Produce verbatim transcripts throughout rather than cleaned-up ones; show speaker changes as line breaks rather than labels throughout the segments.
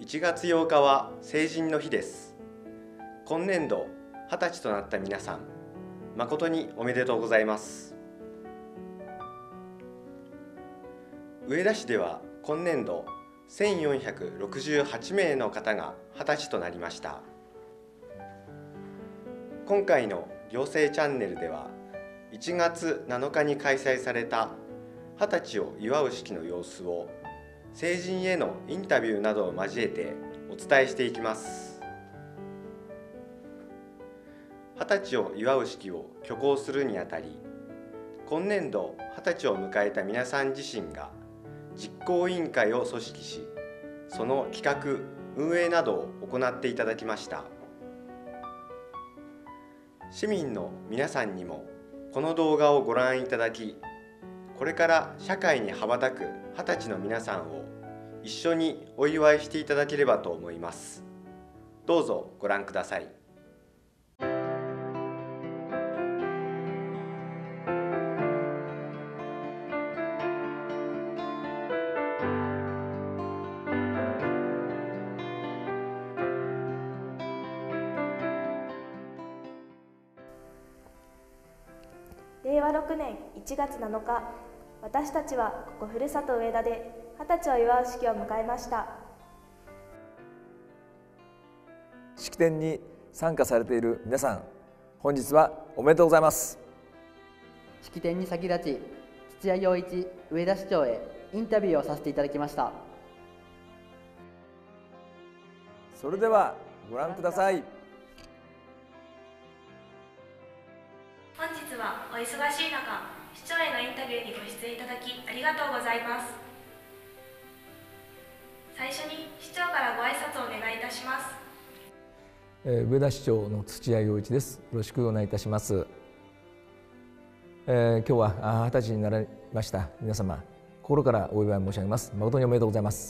ちがつようかは成人の日です。今年度はたちとなった皆さん、誠におめでとうございます。上田市では今年度せんよんひゃくろくじゅうはちめいの方がはたちとなりました。今回の行政チャンネルではいちがつなのかに開催されたはたちを祝う式の様子を成人へのインタビューなどを交えてお伝えしていきます。はたちを祝う式を挙行するにあたり、今年度はたちを迎えた皆さん自身が実行委員会を組織し、その企画・運営などを行っていただきました。市民の皆さんにもこの動画をご覧いただき、これから社会に羽ばたくはたちの皆さんを一緒にお祝いしていただければと思います。どうぞご覧ください。
れいわろくねんいちがつなのか、私たちはここふるさと上田ではたちを祝う式を迎えました。
式典に参加されている皆さん、本日はおめでとうございます。
式典に先立ち、土屋陽一上田市長へインタビューをさせていただきました。
それではご覧ください。
本日はお忙しい中、市長へのインタビューにご出演いただきありがとうございます。最初に市長からご挨拶をお願いいたします。
えー、上田市長の土屋陽一です。よろしくお願いいたします。えー、今日ははたちになられました皆様、心からお祝い申し上げます。誠におめでとうございます。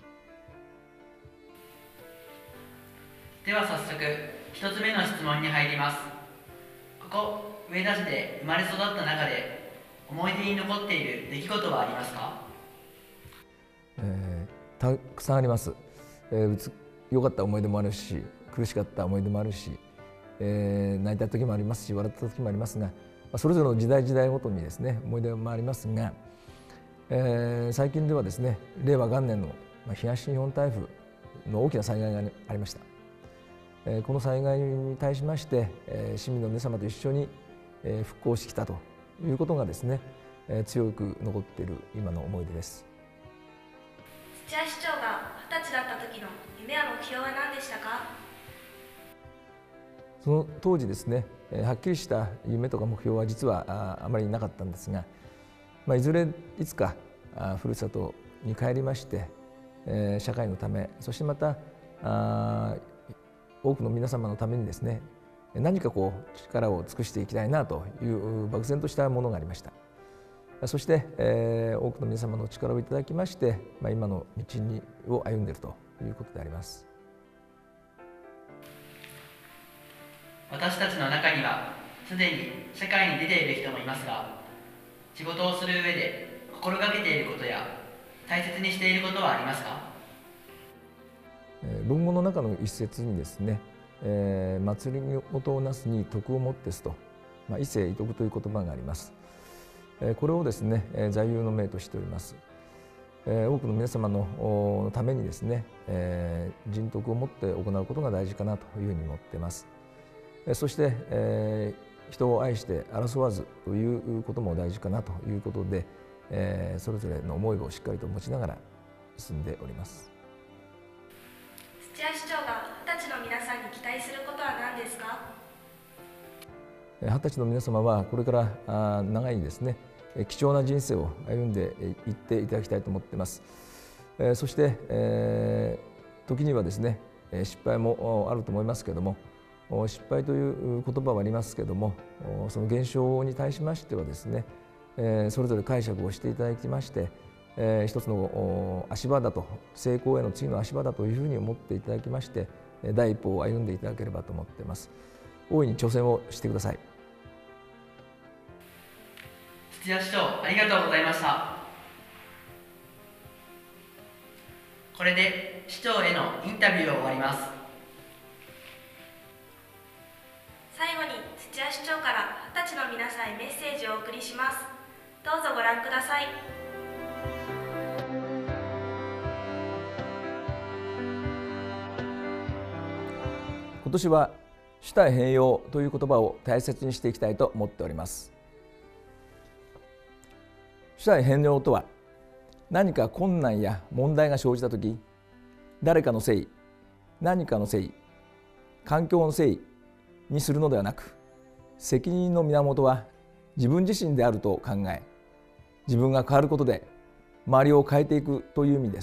では早速一つ目の質問に入ります。ここ上田市で生まれ育った中で思い出に残っている出来事はありますか？
えー、たくさんあります。えー、良かった思い出もあるし、苦しかった思い出もあるし、えー、泣いた時もありますし、笑った時もありますが、まあ、それぞれの時代時代ごとにですね、思い出もありますが、えー、最近ではですね、れいわ元年の東日本台風の大きな災害がありました。えー、この災害に対しまして、えー、市民の皆様と一緒にえー、復興してきたということがですね、えー、強く残っている今の思い出です。
土屋市長がはたちだった時の夢や目標は何でしたか？
その当時ですね、えー、はっきりした夢とか目標は実は あ, あまりなかったんですが、まあ、いずれいつかあふるさとに帰りまして、えー、社会のため、そしてまたあ多くの皆様のためにですね、何かこう力を尽くしていきたいなという漠然としたものがありました。そして、えー、多くの皆様の力をいただきまして、まあ、今の道にを歩んでいるということであります。
私たちの中にはすでに社会に出ている人もいますが、仕事をする上で心がけていることや大切にしていることはありますか？
えー、論語の中の一節にですね、えー、祭り事をなすに徳をもってすと、まあ、伊勢伊徳という言葉があります。えー、これをですね、えー、座右の銘としております。えー、多くの皆様のためにですね、えー、人徳を持って行うことが大事かなというふうに思っています。えー、そして、えー、人を愛して争わずということも大事かなということで、えー、それぞれの思いをしっかりと持ちながら進んでおります。
土屋市長がはたちの皆さんに期待することは何ですか？
はたちの皆様はこれから長いですね、貴重な人生を歩んでいっていただきたいと思っています。そして、えー、時にはですね、失敗もあると思いますけれども、失敗という言葉はありますけれども、その現象に対しましてはですね、それぞれ解釈をしていただきまして、えー、一つの足場だと、成功への次の足場だというふうに思っていただきまして、第一歩を歩んでいただければと思っています。大いに挑戦をしてください。
土屋市長、ありがとうございました。これで市長へのインタビューを終わります。
最後に土屋市長から二十歳の皆さんへメッセージをお送りします。どうぞご覧ください。
今年は主体変容という言葉を大切にしていきたいと思っております。主体変容とは、何か困難や問題が生じたとき、誰かのせい、何かのせい、環境のせいにするのではなく、責任の源は自分自身であると考え、自分が変わることで周りを変えていくという意味です。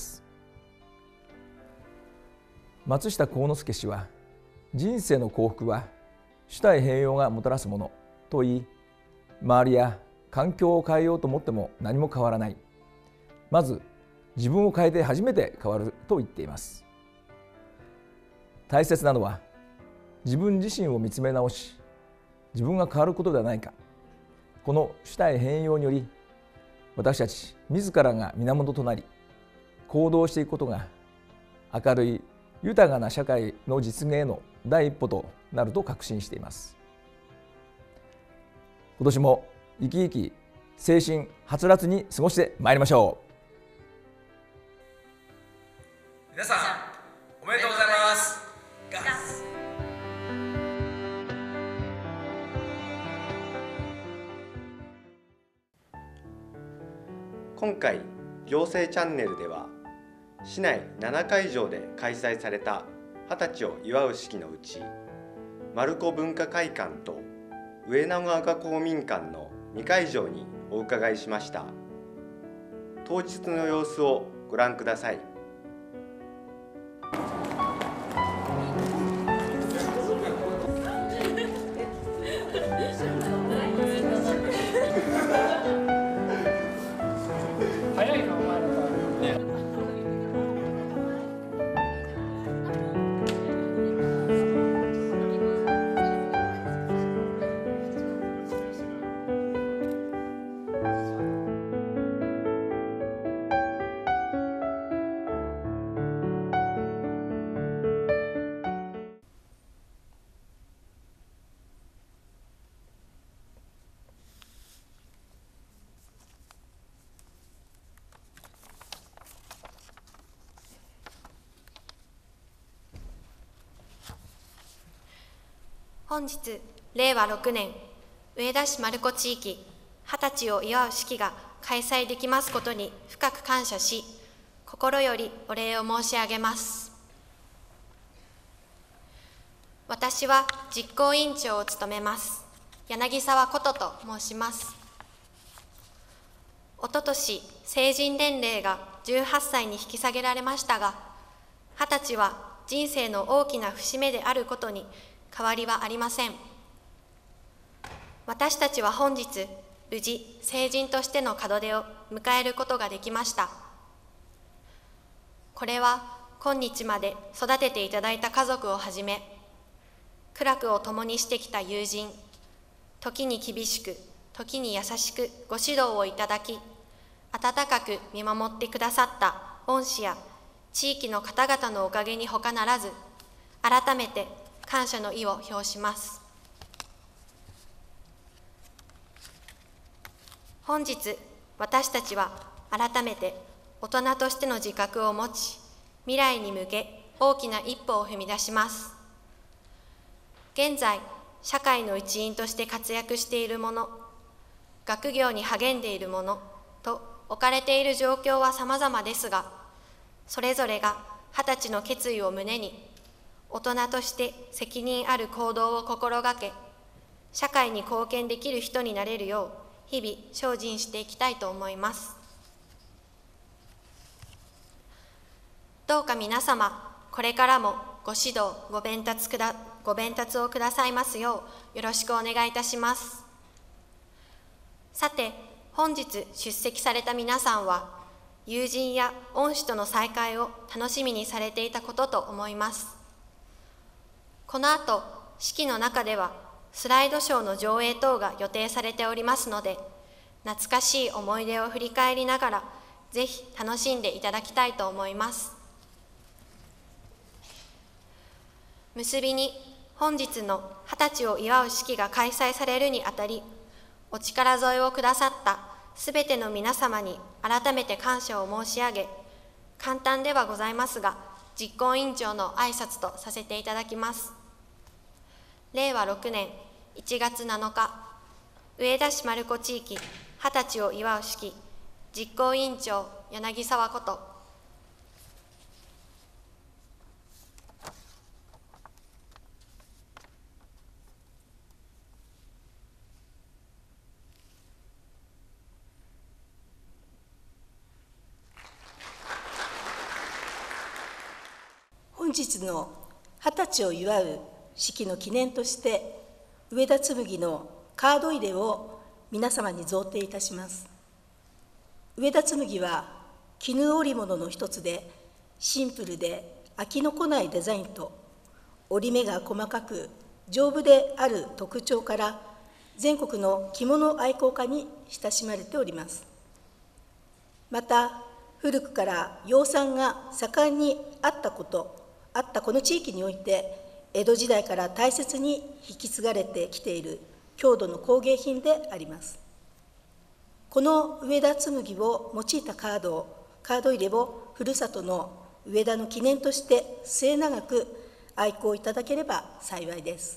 松下幸之助氏は、人生の幸福は主体変容がもたらすものと言い、周りや環境を変えようと思っても何も変わらない。まず自分を変えて初めて変わると言っています。大切なのは自分自身を見つめ直し、自分が変わることではないか。この主体変容により、私たち自らが源となり行動していくことが、明るい豊かな社会の実現への第一歩となると確信しています。今年も生き生き精神はつらつに過ごしてまいりましょう。
皆さんおめでとうございます。ガス
今回行政チャンネルでは、市内ななかいじょうで開催された二十歳を祝う式のうち、丸子文化会館と上野川公民館のにかいじょうにお伺いしました。当日の様子をご覧ください。
本日れいわろくねん上田市丸子地域二十歳を祝う式が開催できますことに深く感謝し、心よりお礼を申し上げます。私は実行委員長を務めます柳沢琴と申します。おととし成人年齢がじゅうはっさいに引き下げられましたが、二十歳は人生の大きな節目であることに変わりはありません。私たちは本日、無事成人としての門出を迎えることができました。これは今日まで育てていただいた家族をはじめ、苦楽を共にしてきた友人、時に厳しく、時に優しくご指導をいただき、温かく見守ってくださった恩師や地域の方々のおかげに他ならず、改めて感謝の意を表します。本日、私たちは改めて大人としての自覚を持ち、未来に向け大きな一歩を踏み出します。現在、社会の一員として活躍している者、学業に励んでいる者と置かれている状況は様々ですが、それぞれが二十歳の決意を胸に、大人として責任ある行動を心がけ、社会に貢献できる人になれるよう、日々精進していきたいと思います。どうか皆様、これからもご指導、ご鞭撻くだ、ご鞭撻をくださいますよう、よろしくお願いいたします。さて、本日出席された皆さんは、友人や恩師との再会を楽しみにされていたことと思います。この後、式の中では、スライドショーの上映等が予定されておりますので、懐かしい思い出を振り返りながら、ぜひ楽しんでいただきたいと思います。 結びに本日の二十歳を祝う式が開催されるにあたり、お力添えをくださったすべての皆様に改めて感謝を申し上げ、簡単ではございますが、実行委員長の挨拶とさせていただきます。れいわろくねんいちがつなのか、上田市丸子地域二十歳を祝う式、実行委員長柳沢こと。
本日の二十歳を祝う式の記念として、上田紬のカード入れを皆様に贈呈いたします。上田紬は絹織物の一つで、シンプルで飽きのこないデザインと織り目が細かく丈夫である特徴から、全国の着物愛好家に親しまれております。また古くから養蚕が盛んにあったことあったこの地域において、江戸時代から大切に引き継がれてきている郷土の工芸品であります。この上田紬を用いたカードをカード入れをふるさとの上田の記念として末永く愛好いただければ幸いです。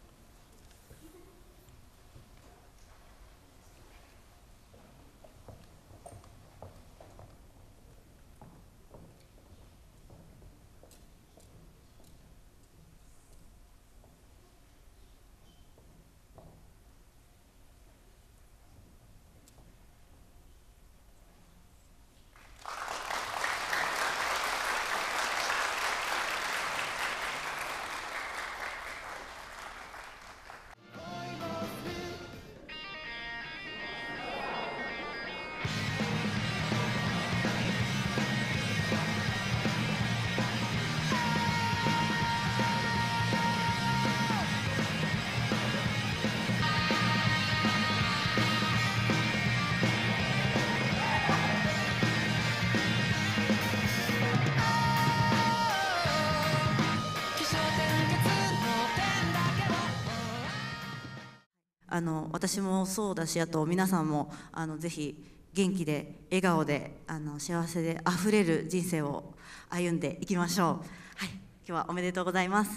あの私もそうだし、あと皆さんもあのぜひ元気で笑顔であの幸せであふれる人生を歩んでいきましょう。はい、今日はおめでとうございます。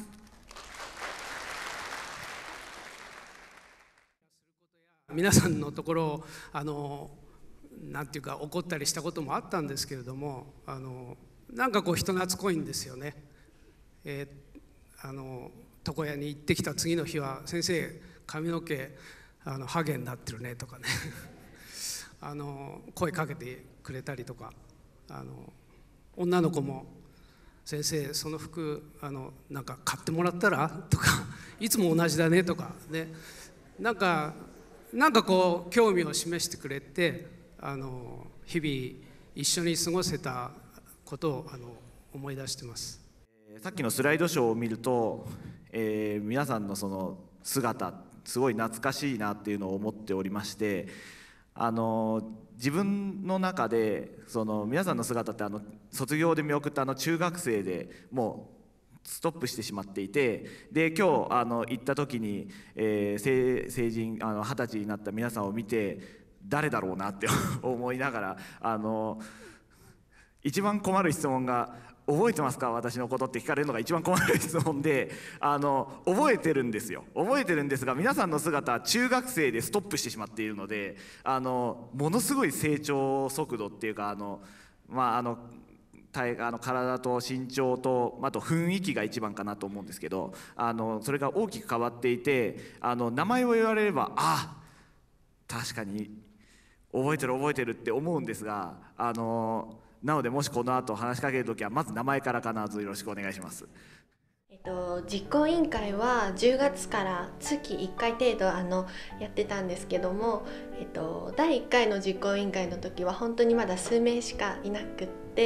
皆さんのところをあのなんていうか怒ったりしたこともあったんですけれども、あのなんかこう人懐っこいんですよね。えー、あの床屋に行ってきた次の日は、先生髪の毛あのハゲになってるねとかねあの声かけてくれたりとか、あの女の子も先生その服あのなんか買ってもらったらとかいつも同じだねとかね、なんかなんかこう興味を示してくれて、あの日々一緒に過ごせたことをあの思い出してます。
さっきのスライドショーを見ると、えー、皆さんのその姿すごい懐かしいなっていうのを思っておりまして、あの自分の中でその皆さんの姿ってあの卒業で見送ったあの中学生でもうストップしてしまっていて、で今日あの行った時に、えー、成, 成人あの二十歳になった皆さんを見て誰だろうなって思いながら、あの一番困る質問が「覚えてますか私のこと」って聞かれるのが一番困る質問で、あの覚えてるんですよ覚えてるんですが、皆さんの姿は中学生でストップしてしまっているので、あのものすごい成長速度っていうか、あのまああの体あの体と身長とあと雰囲気が一番かなと思うんですけど、あのそれが大きく変わっていて、あの名前を言われればあ確かに覚えてる覚えてるって思うんですが、あのなのでもしこの後話しかけるときはまず名前から必ずよろしくお願いします。
えっと、実行委員会はじゅうがつから月いっかい程度あのやってたんですけども、えっと、だいいっかいの実行委員会の時は本当にまだ数名しかいなくって、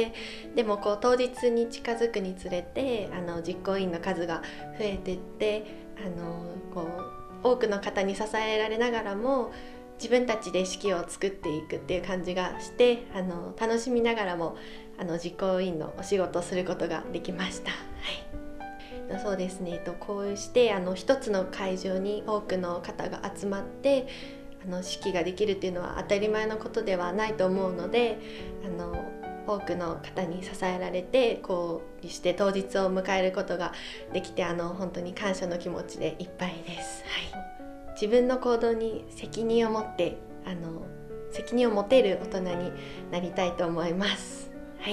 でもこう当日に近づくにつれてあの実行委員の数が増えてって、あのこう多くの方に支えられながらも自分たちで式を作っていくっていう感じがして、あの楽しみながらもあの実行委員のお仕事をすることができました。はい、 そうですね、こうしてあの一つの会場に多くの方が集まってあの式ができるっていうのは当たり前のことではないと思うので、あの多くの方に支えられてこうして当日を迎えることができて、あの本当に感謝の気持ちでいっぱいです。はい、自分の行動に責任を持ってあの責任を持てる大人になりたいと思います。はい。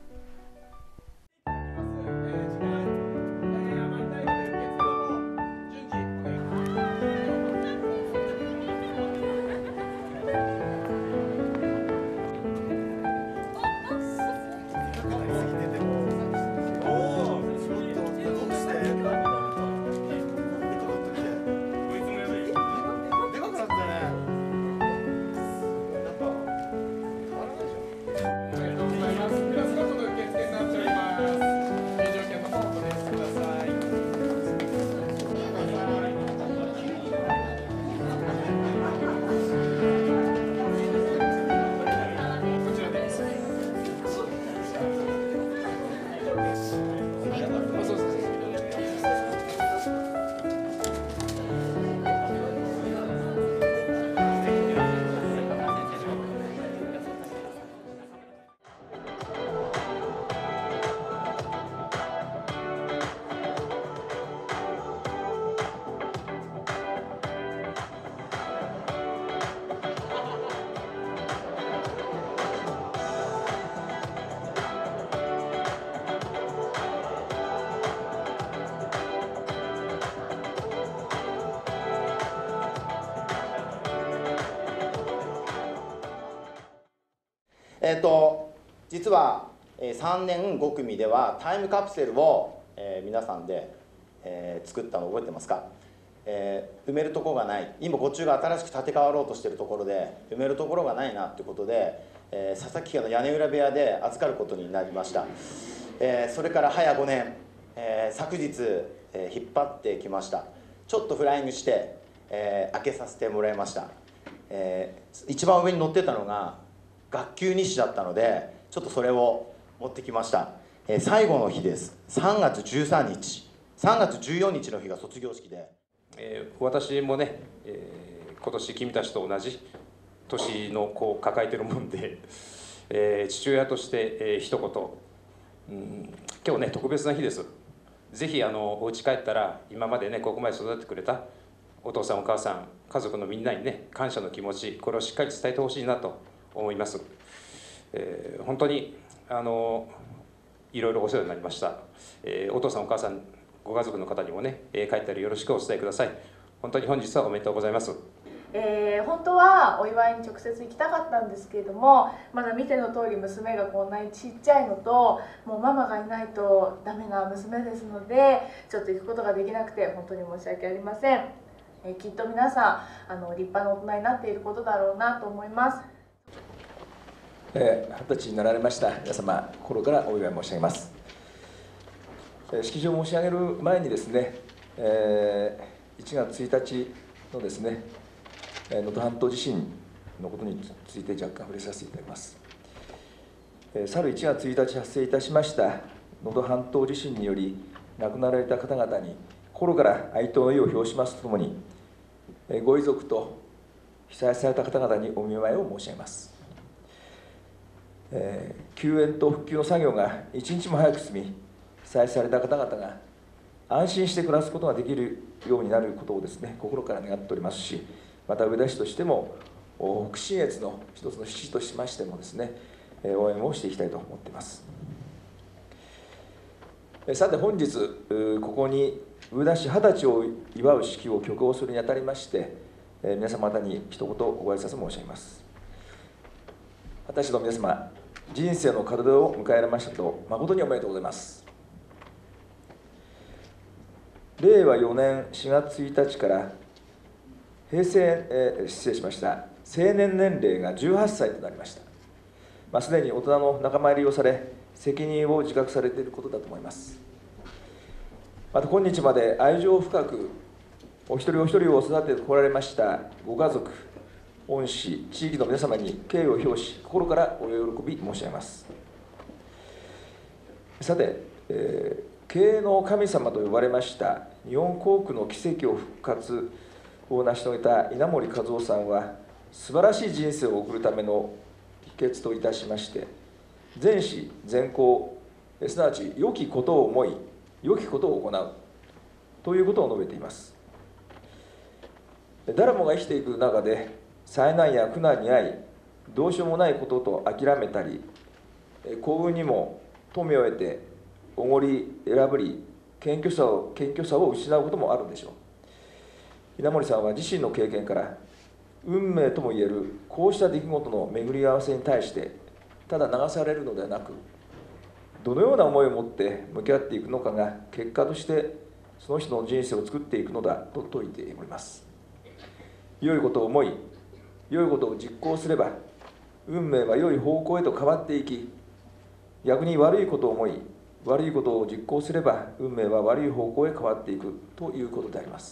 えーと実はさんねんご組ではタイムカプセルを、えー、皆さんで、えー、作ったの覚えてますか？えー、埋めるところがない、今こっちが新しく建て替わろうとしているところで埋めるところがないなということで、えー、佐々木家の屋根裏部屋で預かることになりました。えー、それから早ごねん、えー、昨日、えー、引っ張ってきました。ちょっとフライングして、えー、開けさせてもらいました。えー、一番上に乗ってたのが学級日誌だったのでちょっとそれを持ってきました。えー、最後の日です。さんがつじゅうさんにち、さんがつじゅうよっかの日が卒業式で、
えー、私もね、えー、今年君たちと同じ年の子を抱えてるもんで、えー、父親として、えー、一言、うん、今日ね特別な日です。ぜひあのお家帰ったら今までねここまで育ててくれたお父さんお母さん家族のみんなにね感謝の気持ち、これをしっかり伝えてほしいなと思います。えー、本当にあのいろいろお世話になりました。えー、お父さんお母さんご家族の方にもね、えー、帰ったらよろしくお伝えください。本当に本日はおめでとうございます。
えー、本当はお祝いに直接行きたかったんですけれども、まだ見ての通り娘がこんなにちっちゃいのともうママがいないとダメな娘ですのでちょっと行くことができなくて本当に申し訳ありません。えー、きっと皆さんあの立派な大人になっていることだろうなと思います。
えー、二十歳になられました皆様、心からお祝い申し上げます。えー、式場を申し上げる前にですね、えー、いちがつついたちのですね、能登半島地震のことについて若干触れさせていただきます。えー、去るいちがつついたち発生いたしました能登半島地震により亡くなられた方々に心から哀悼の意を表しますとともに、えー、ご遺族と被災された方々にお見舞いを申し上げます。えー、救援と復旧の作業が一日も早く進み、被災された方々が安心して暮らすことができるようになることをですね、心から願っておりますし、また上田市としても北信越の一つの市としましてもですね、応援をしていきたいと思っています。さて本日ここに上田市二十歳を祝う式を挙行するにあたりまして、皆様方に一言ご挨拶申し上げます。二十歳の皆様、人生の門出を迎えられましたこと誠におめでとうございます。れいわよねんしがつついたちから平成、えー、失礼しました成年年齢がじゅうはっさいとなりました。まあ、すでに大人の仲間入りをされ責任を自覚されていることだと思います。また今日まで愛情深くお一人お一人を育ててこられましたご家族、恩師、地域の皆様に敬意を表し心からお喜び申し上げます。さて、えー、
経営の神様と呼ばれました日本航空の奇跡を復活を成し遂げた稲盛和夫さんは、素晴らしい人生を送るための秘訣といたしまして、善思善行、すなわち良きことを思い良きことを行うということを述べています。誰もが生きていく中で災難や苦難に遭い、どうしようもないことと諦めたり、幸運にも富を得ておごり選ぶり、謙虚さを謙虚さを失うこともあるでしょう。稲盛さんは自身の経験から、運命ともいえるこうした出来事の巡り合わせに対してただ流されるのではなく、どのような思いを持って向き合っていくのかが結果としてその人の人生を作っていくのだと説いております。良いことを思い良いことを実行すれば、運命は良い方向へと変わっていき、逆に悪いことを思い悪いことを実行すれば、運命は悪い方向へ変わっていくということであります。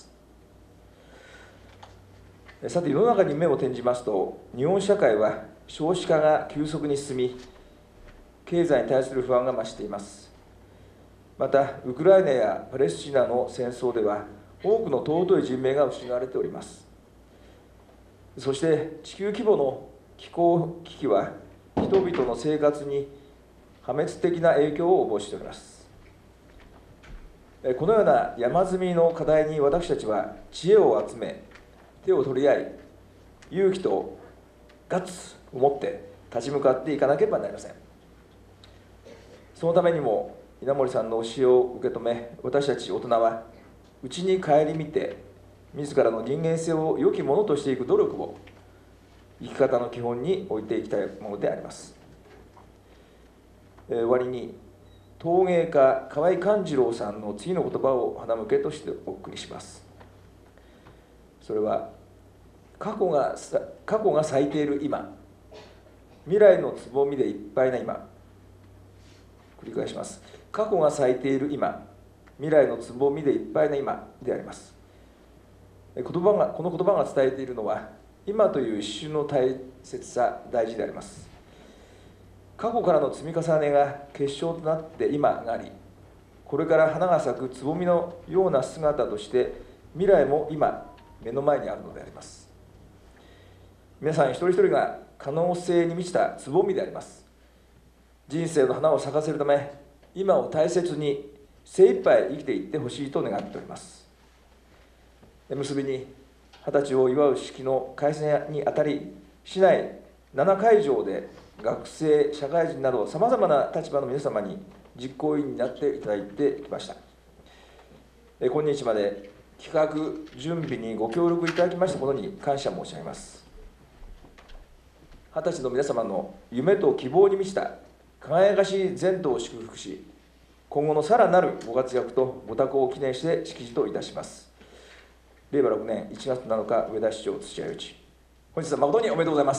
さて、世の中に目を転じますと、日本社会は少子化が急速に進み、経済に対する不安が増しています。また、ウクライナやパレスチナの戦争では、多くの尊い人命が失われております。そして、地球規模の気候危機は、人々の生活に破滅的な影響を及ぼしております。このような山積みの課題に私たちは知恵を集め、手を取り合い、勇気とガッツを持って立ち向かっていかなければなりません。そのためにも稲盛さんの教えを受け止め、私たち大人は内に顧みて、自らの人間性を良きものとしていく努力を生き方の基本に置いていきたいものであります。えー、終わりに陶芸家河合勘次郎さんの次の言葉を花向けとしてお送りします。それは、過去が過去が咲いている今、未来のつぼみでいっぱいな今。繰り返します。過去が咲いている今、未来のつぼみでいっぱいな今であります。言葉がこの言葉が伝えているのは、今という一瞬の大切さ、大事であります。過去からの積み重ねが結晶となって今があり、これから花が咲くつぼみのような姿として未来も今目の前にあるのであります。皆さん一人一人が可能性に満ちたつぼみであります。人生の花を咲かせるため、今を大切に精一杯生きていってほしいと願っております。結びに、二十歳を祝う式の開催にあたり、市内ななかいじょうで学生、社会人などさまざまな立場の皆様に実行委員になっていただいてきました。今日まで企画準備にご協力いただきましたことに感謝申し上げます。二十歳の皆様の夢と希望に満ちた輝かしい前途を祝福し、今後のさらなるご活躍とご多幸を記念して式辞といたします。れいわろくねんいちがつなのか、上田市長土屋余一、本日は誠におめでとうございます。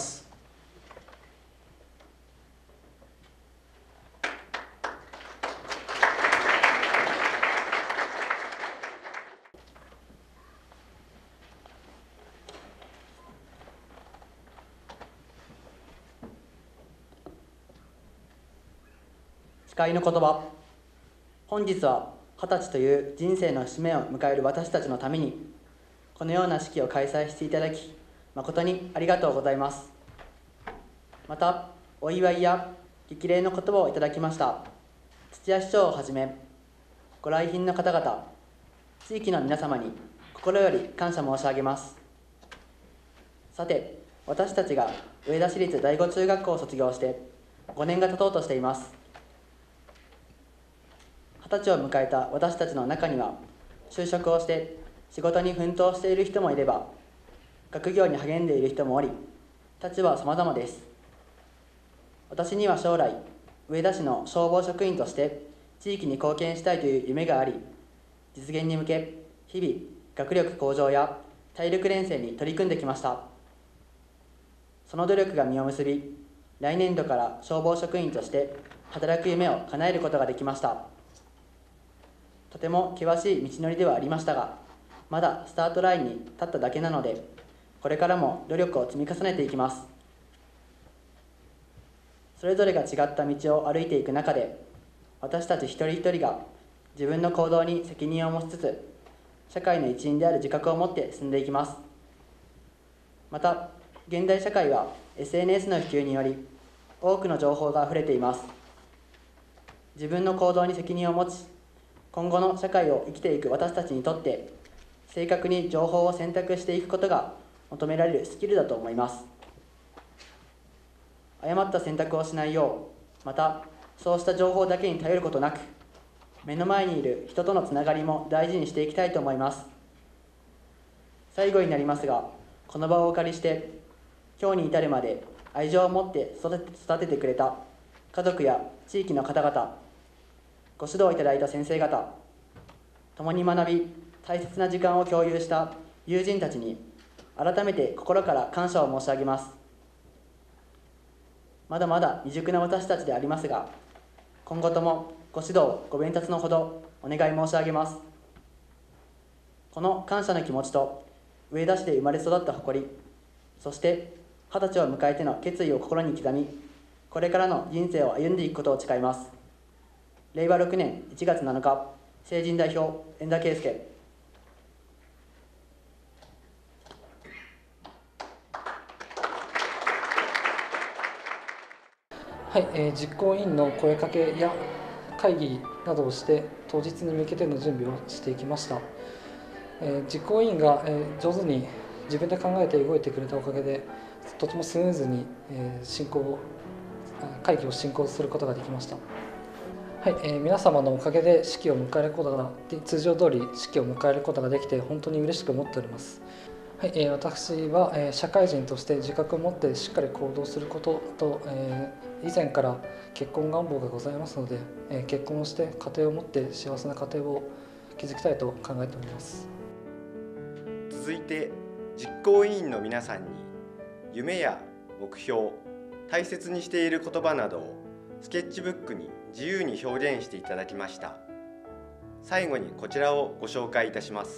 誓いの言葉。本日は二十歳という人生の節目を迎える私たちのために、このような式を開催していただき、誠にありがとうございます。また、お祝いや激励の言葉をいただきました土屋市長をはじめ、ご来賓の方々、地域の皆様に心より感謝申し上げます。さて、私たちが上田市立第五中学校を卒業してごねんが経とうとしています。二十歳を迎えた私たちの中には、就職をして仕事に奮闘している人もいれば、学業に励んでいる人もおり、立場は様々です。私には将来、上田市の消防職員として地域に貢献したいという夢があり、実現に向け、日々、学力向上や体力錬成に取り組んできました。その努力が実を結び、来年度から消防職員として働く夢を叶えることができました。とても険しい道のりではありましたが、まだスタートラインに立っただけなので、これからも努力を積み重ねていきます。それぞれが違った道を歩いていく中で、私たち一人一人が自分の行動に責任を持ちつつ、社会の一員である自覚を持って進んでいきます。また、現代社会は エスエヌエス の普及により、多くの情報があふれています。自分の行動に責任を持ち、今後の社会を生きていく私たちにとって、正確に情報を選択していくことが求められるスキルだと思います。誤った選択をしないよう、また、そうした情報だけに頼ることなく、目の前にいる人とのつながりも大事にしていきたいと思います。最後になりますが、この場をお借りして、今日に至るまで愛情を持って育て、育ててくれた家族や地域の方々、ご指導いただいた先生方、共に学び、大切な時間を共有した友人たちに、改めて心から感謝を申し上げます。まだまだ未熟な私たちでありますが、今後ともご指導、ご鞭撻のほどお願い申し上げます。この感謝の気持ちと、上田市で生まれ育った誇り、そして二十歳を迎えての決意を心に刻み、これからの人生を歩んでいくことを誓います。れいわろくねんいちがつなのか、成人代表、円田圭介。
はい、えー、実行委員の声かけや会議などをして当日に向けての準備をしていきました。えー、実行委員が、えー、上手に自分で考えて動いてくれたおかげでとてもスムーズに、えー、進行を会議を進行することができました。はい、えー、皆様のおかげで式を迎えることが通常通り式を迎えることができて本当に嬉しく思っております。はい、えー、私は、えー、社会人として自覚を持ってしっかり行動することと、えー、以前から結婚願望がございますので、えー、結婚をして家庭を持って幸せな家庭を築きたいと考えております。
続いて実行委員の皆さんに夢や目標、大切にしている言葉などをスケッチブックに自由に表現していただきました。最後にこちらをご紹介いたします。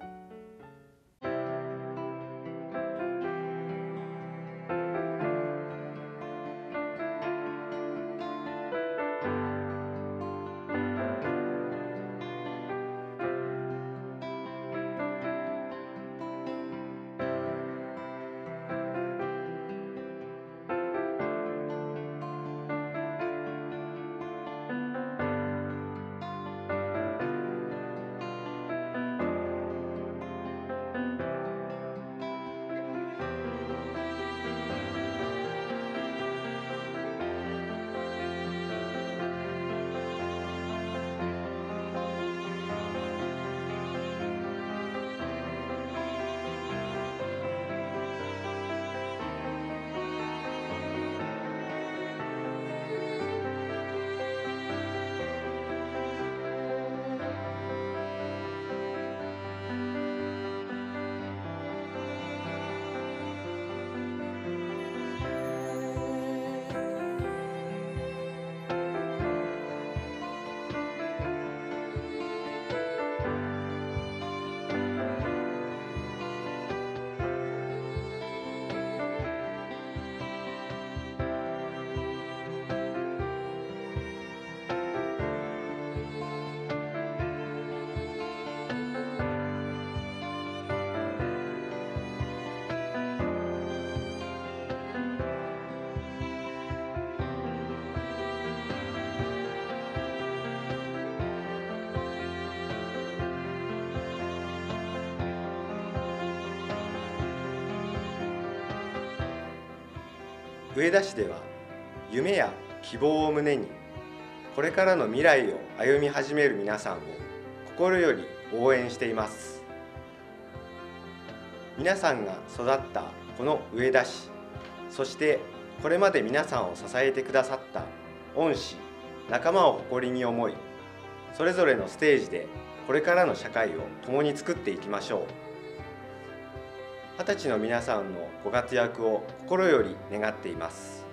上田市では夢や希望を胸にこれからの未来を歩み始める皆さんを心より応援しています。皆さんが育ったこの上田市、そしてこれまで皆さんを支えてくださった恩師、仲間を誇りに思い、それぞれのステージでこれからの社会を共に作っていきましょう。二十歳の皆さんのご活躍を心より願っています。